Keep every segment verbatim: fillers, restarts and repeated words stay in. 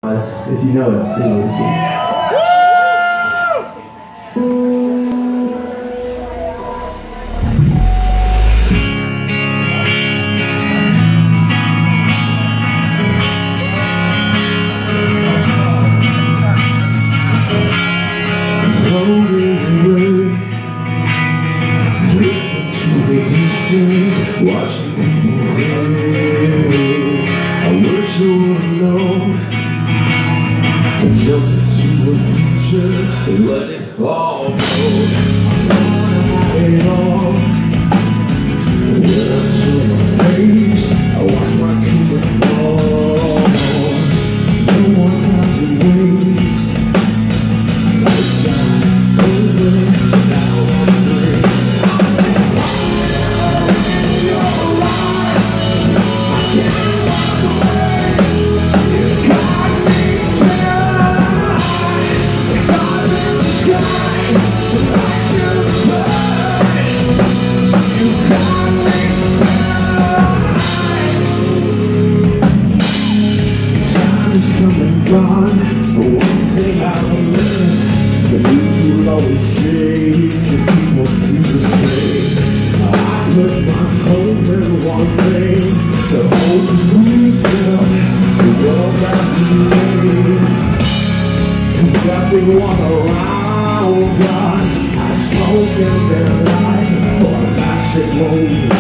If you know it, sing with me. Watching people fade, I wish I would've known. And jump into the future and let it all go. It all. When I saw my face, I watched my kingdom fall. No more time to waste. It's time over, now I'm free. Gone, but one thing I learned, the news will always change, and people do the same. I put my hope in one thing, to hold me down, the world that we made. Cause nothing won around us, I spoke in their life, for a massive won't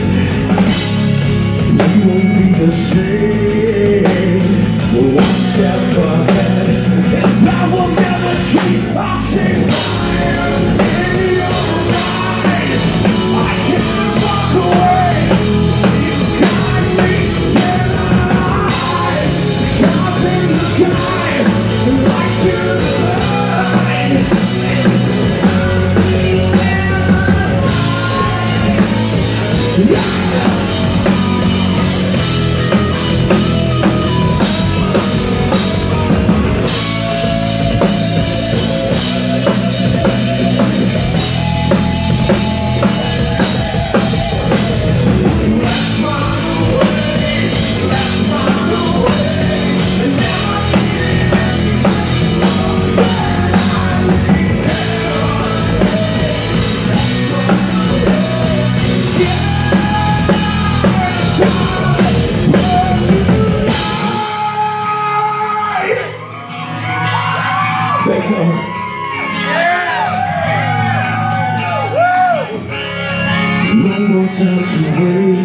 lie. We won't be the same. One step ahead, and I will never keep. I see fire in your eyes. I can't walk away. You got me denied. Up in the sky, light to the light. Thank you. Yeah. No more time to wait.